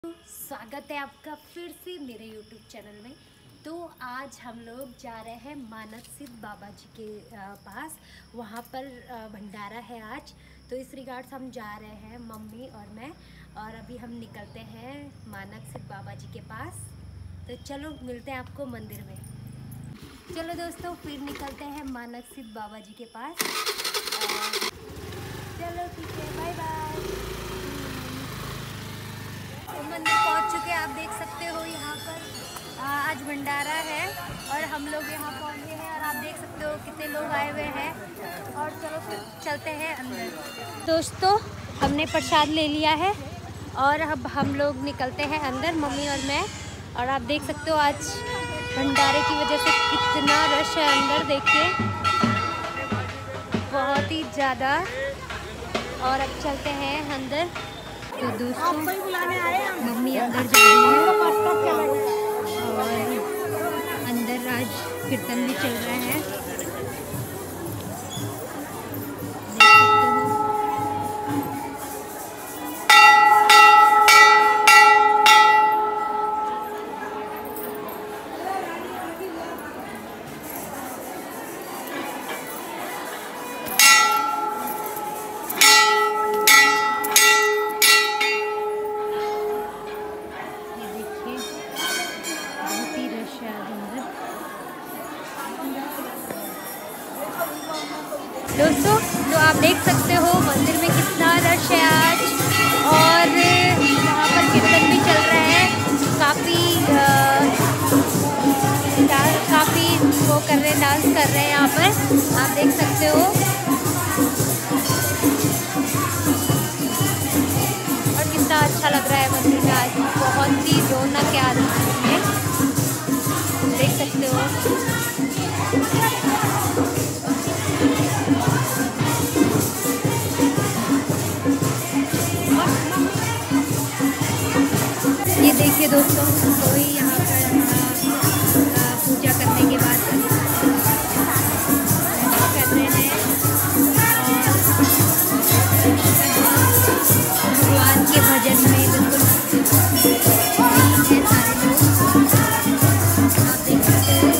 स्वागत है आपका फिर से मेरे YouTube चैनल में। तो आज हम लोग जा रहे हैं मानक सिद्ध बाबा जी के पास। वहाँ पर भंडारा है आज, तो इस रिगार्ड्स हम जा रहे हैं मम्मी और मैं। और अभी हम निकलते हैं मानक सिद्ध बाबा जी के पास। तो चलो मिलते हैं आपको मंदिर में। चलो दोस्तों, फिर निकलते हैं मानक सिद्ध बाबा जी के पास। चलो ठीक है, बाय बाय। मंदिर पहुंच चुके हैं, आप देख सकते हो यहाँ पर आज भंडारा है और हम लोग यहाँ पहुँचे हैं और आप देख सकते हो कितने लोग आए हुए हैं। और चलो फिर चलते हैं अंदर। दोस्तों, हमने प्रसाद ले लिया है और अब हम लोग निकलते हैं अंदर, मम्मी और मैं। और आप देख सकते हो आज भंडारे की वजह से कितना रश है अंदर, देखिए बहुत ही ज़्यादा। और अब चलते हैं अंदर। तो दोस्तों, मम्मी अंदर जा रही है और अंदर आज कीर्तन भी चल रहा है। दोस्तों, तो आप देख सकते हो मंदिर में कितना रश है आज। और यहाँ पर कीर्तन भी चल रहा है। काफ़ी वो कर रहे हैं, डांस कर रहे हैं यहाँ पर, आप देख सकते हो। और कितना अच्छा लग रहा है मंदिर में आज, बहुत ही रौनक है आज में, देख सकते हो। ये देखिए दोस्तों, कोई यहाँ पर पूजा करने के बाद कर रहे हैं और भगवान के भजन में बिल्कुल है सारे लोग, आप देख सकते हो।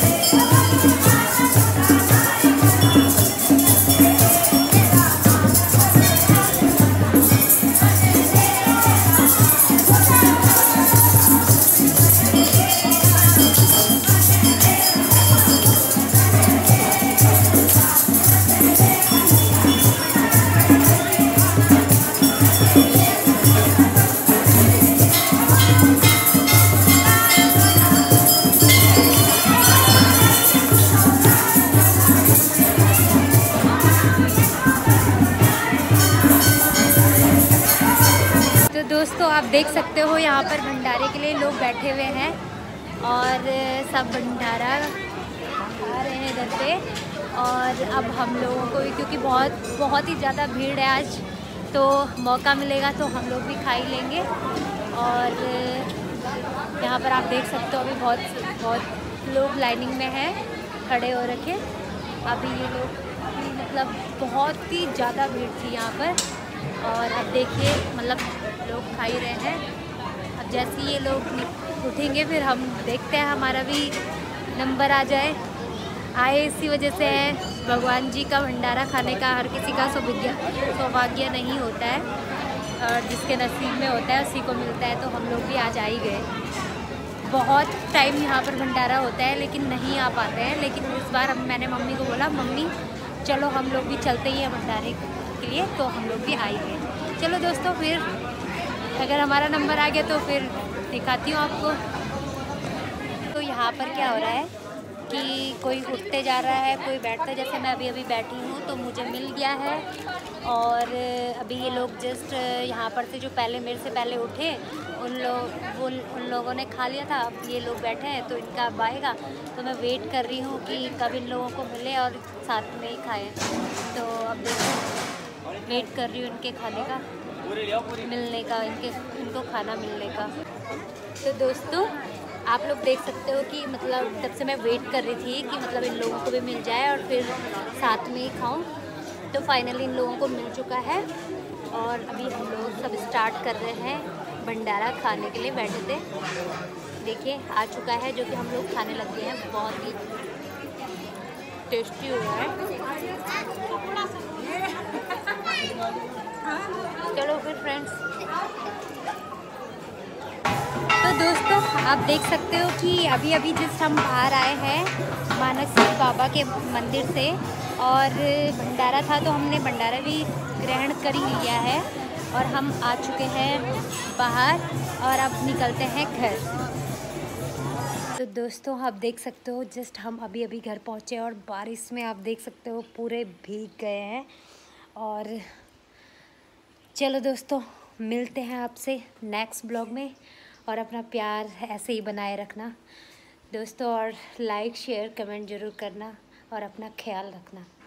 दोस्तों, आप देख सकते हो यहाँ पर भंडारे के लिए लोग बैठे हुए हैं और सब भंडारा खा रहे हैं इधर पे। और अब हम लोगों को भी, क्योंकि बहुत ही ज़्यादा भीड़ है आज, तो मौका मिलेगा तो हम लोग भी खा ही लेंगे। और यहाँ पर आप देख सकते हो अभी बहुत लोग लाइनिंग में हैं, खड़े हो रखे। अभी ये लोग मतलब बहुत ही ज़्यादा भीड़ थी यहाँ पर। और अब देखिए मतलब लोग खा ही रहे हैं। अब जैसे ये लोग उठेंगे फिर हम देखते हैं हमारा भी नंबर आ जाए। आए इसी वजह से है, भगवान जी का भंडारा खाने का हर किसी का सौभाग्य नहीं होता है, और जिसके नसीब में होता है उसी को मिलता है। तो हम लोग भी आज आ ही गए। बहुत टाइम यहाँ पर भंडारा होता है लेकिन नहीं आ पाते हैं। लेकिन इस बार मैंने मम्मी को बोला, मम्मी चलो हम लोग भी चलते ही हैं भंडारे के लिए, तो हम लोग भी आई गए। चलो दोस्तों, फिर अगर हमारा नंबर आ गया तो फिर दिखाती हूँ आपको। तो यहाँ पर क्या हो रहा है कि कोई उठते जा रहा है, कोई बैठता, जैसे मैं अभी बैठी हूँ तो मुझे मिल गया है। और अभी ये लोग जस्ट यहाँ पर से जो मेरे से पहले उठे उन लोगों ने खा लिया था। अब ये लोग बैठे हैं तो इनका अब आएगा, तो मैं वेट कर रही हूँ कि कब इन लोगों को मिले और साथ में ही खाएँ। तो अब देखो, वेट कर रही हूँ इनके खाने का मिलने का, इनको खाना मिलने का। तो दोस्तों, आप लोग देख सकते हो कि मतलब तब से मैं वेट कर रही थी कि मतलब इन लोगों को भी मिल जाए और फिर साथ में ही खाऊं। तो फाइनली इन लोगों को मिल चुका है और अभी हम लोग सब स्टार्ट कर रहे हैं भंडारा खाने के लिए बैठे थे। देखिए आ चुका है, जो कि हम लोग खाने लग गए हैं। बहुत ही टेस्टी हो रहा है। चलो फिर फ्रेंड्स, तो दोस्तों आप देख सकते हो कि अभी अभी जस्ट हम बाहर आए हैं मानक सिंह बाबा के मंदिर से, और भंडारा था तो हमने भंडारा भी ग्रहण कर ही लिया है और हम आ चुके हैं बाहर और अब निकलते हैं घर। तो दोस्तों आप देख सकते हो जस्ट हम अभी अभी घर पहुँचे और बारिश में आप देख सकते हो पूरे भीग गए हैं। और चलो दोस्तों, मिलते हैं आपसे नेक्स्ट ब्लॉग में, और अपना प्यार ऐसे ही बनाए रखना दोस्तों, और लाइक शेयर कमेंट ज़रूर करना और अपना ख्याल रखना।